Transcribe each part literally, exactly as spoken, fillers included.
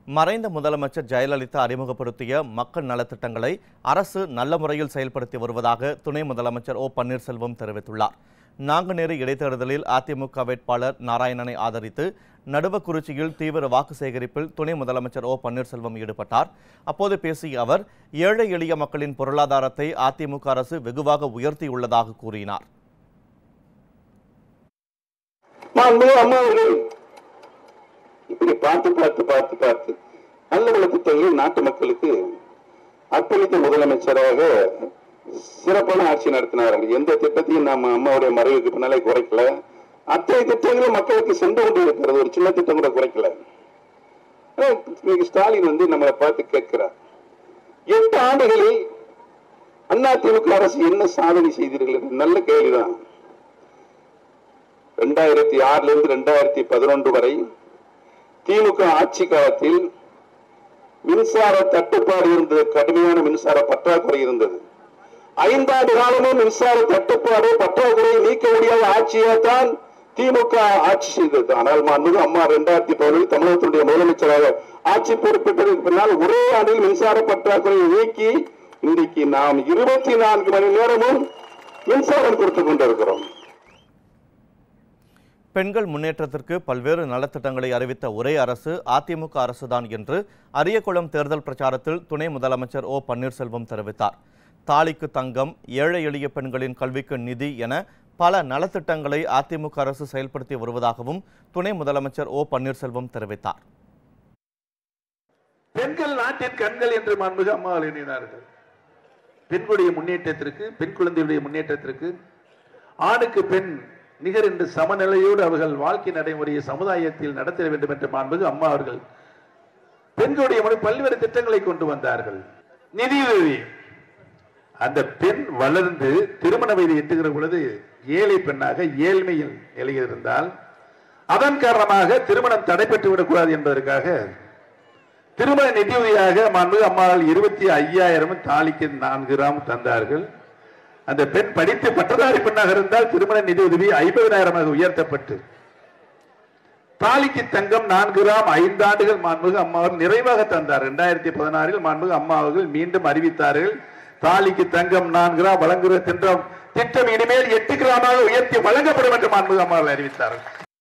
மறைந்த முதலமைச்சர் ஜெயலலிதா அறிமுகப்படுத்திய மக்கள் நலத்திட்டங்களை அரசு நல்ல முறையில் செயல்படுத்தி வருவதாக துணை முதலமைச்சர் ஓ பன்னீர்செல்வம் தெரிவித்துள்ளார். நாங்குநேரி இடைத்தேர்தலில் அதிமுக வேட்பாளர் நாராயணனை ஆதரித்து நடுவக்குறிச்சியில் தீவிர வாக்கு சேகரிப்பில் துணை முதலமைச்சர் ஓ பன்னீர்செல்வம் ஈடுபட்டார். அப்போது பேசிய அவர், ஏழை எளிய மக்களின் பொருளாதாரத்தை அதிமுக அரசு வெகுவாக உயர்த்தியுள்ளதாக கூறினார். இப்படி பார்த்து பார்த்து பார்த்து பார்த்து நல்ல பல திட்டங்களை நாட்டு மக்களுக்கு அர்ப்பணித்த முதலமைச்சராக சிறப்பான ஆட்சி நடத்தினார்கள். எந்த திட்டத்தையும் நாம அம்மாவுடைய மறைவுக்கு பின்னாலே குறைக்கல. அத்தனை திட்டங்களும் மக்களுக்கு சென்று கொண்டு இருக்கிறது. ஒரு சின்ன திட்டம் கூட குறைக்கல. ஸ்டாலின் வந்து நம்மளை பார்த்து கேட்கிறார், எட்டு ஆண்டுகளில் அதிமுக அரசு என்ன சாதனை செய்தீர்கள்? நல்ல கேள்விதான். இரண்டாயிரத்தி ஆறுல இருந்து இரண்டாயிரத்தி பதினொன்று வரை திமுக ஆட்சி காலத்தில் மின்சார தட்டுப்பாடு இருந்தது. கடுமையான மின்சார பற்றாக்குறை இருந்தது. ஐந்தாண்டு காலமும் மின்சார தட்டுப்பாடு பற்றாக்குறையை நீக்க முடியாத ஆட்சியால்தான் திமுக ஆட்சி செய்தது. ஆனால் மாண்புமிகு அம்மா இரண்டாயிரத்தி பதினொன்றில் தமிழகத்தினுடைய முதலமைச்சராக ஆட்சி பொறுப்பேற்றதற்கு பின்னால் ஒரே ஆண்டில் மின்சார பற்றாக்குறையை நீக்கி இன்றைக்கு நாம் இருபத்தி நான்கு மணி நேரமும் மின்சாரம் கொடுத்துக் கொண்டிருக்கிறோம். பெண்கள் முன்னேற்றத்திற்கு பல்வேறு நலத்திட்டங்களை அறிவித்த ஒரே அரசு அதிமுக அரசுதான் என்று அரியக்குளம் தேர்தல் பிரச்சாரத்தில் துணை முதலமைச்சர் ஓ பன்னீர்செல்வம் தெரிவித்தார். தாலிக்கு தங்கம், ஏழை எளிய பெண்களின் கல்விக்கு நிதி என பல நலத்திட்டங்களை அதிமுக அரசு செயல்படுத்தி வருவதாகவும் துணை முதலமைச்சர் ஓ பன்னீர்செல்வம் தெரிவித்தார். பெண்கள் நாட்டின் கண்கள் என்று மாண்புமிகு அம்மா எண்ணினார்கள். பெண்களுடைய முன்னேற்றத்திற்கு, பெண் குழந்தைகளுடைய முன்னேற்றத்திற்கு ஆணுக்கு பெண் நிகர் என்று சமநிலையோடு அவர்கள் வாழ்க்கை நடைமுறையை சமுதாயத்தில் நடத்த வேண்டும் என்று மாண்புமிகு அம்மா அவர்கள் பெண்களுடைய பல்வேறு திட்டங்களை கொண்டு வந்தார்கள். நிதியுதவி, அந்த பெண் வளர்ந்து திருமண வயதை எட்டுகிற பொழுது ஏழை பெண்ணாக ஏழ்மையில் இருந்தால் அதன் காரணமாக திருமணம் தடைபெற்று விடக்கூடாது என்பதற்காக திருமண நிதியுதவியாக மாண்புமிகு அம்மாவால் இருபத்தி ஐயாயிரம் தாலிக்கு நான்கு கிராம் தந்தார்கள். அந்த பெண் படித்து பட்டதாரி பெண்ணாக இருந்தால் திருமண நிதி உதவி ஐம்பதாயிரமாக உயர்த்தப்பட்டு தாலிக்கு தங்கம் நான்கு கிராம் ஐந்து ஆண்டுகள் மாண்புமிகு அம்மா அவர்கள் நிறைவாக தந்தார். இரண்டாயிரத்தி பதினாறில் மாண்புமிகு அம்மா அவர்கள் மீண்டும் அறிவித்தார்கள், தாலிக்கு தங்கம் நான்கு கிராம் வழங்குகிற திட்டம் திட்டம் இனிமேல் எட்டு கிராமாக உயர்த்தி வழங்கப்படும் என்று மாண்புமிகு அம்மா அவர்கள் அறிவித்தார்கள்.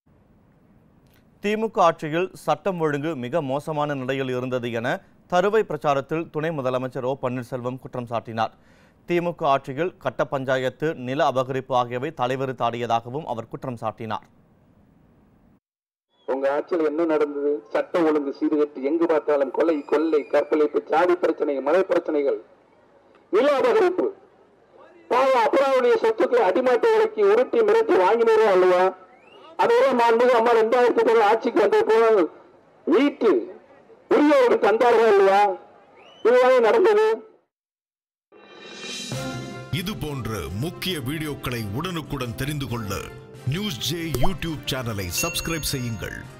திமுக ஆட்சியில் சட்டம் ஒழுங்கு மிக மோசமான நிலையில் இருந்தது என தருவை பிரச்சாரத்தில் துணை முதலமைச்சர் ஓ பன்னீர்செல்வம் குற்றம் சாட்டினார். திமுக ஆட்சியில் கட்ட பஞ்சாயத்து, நில அபகரிப்பு ஆகியவை தலைவரித்தாடியதாகவும் அவர் குற்றம் சாட்டினார். உங்க ஆட்சியில் என்ன நடந்தது? சட்ட ஒழுங்கு சீர்கட்டு, எங்கு பார்த்தாலும் கொலை, கொள்ளை, கற்பழிப்பு, சாதி பிரச்சனை, மலை பிரச்சனைகள், நில அபகரிப்பு, அப்புறாவுடைய சொத்துக்களை அடிமாட்டு விலைக்கு உருட்டி மிரட்டி வாங்கினதே அல்லவா? அதெல்லாம் மாண்புமிகு அம்மா இரண்டாயிரத்தி பதினேழு ஆட்சிக்கு வந்த போது வீட்டு உரியவர்களுக்கு தந்தார்கள் அல்லவா? இதுதான் நடந்தது. இது போன்ற முக்கிய வீடியோக்களை உடனுக்குடன் தெரிந்து கொள்ள நியூஸ் ஜே யூடியூப் சேனலை சப்ஸ்கிரைப் செய்யுங்கள்.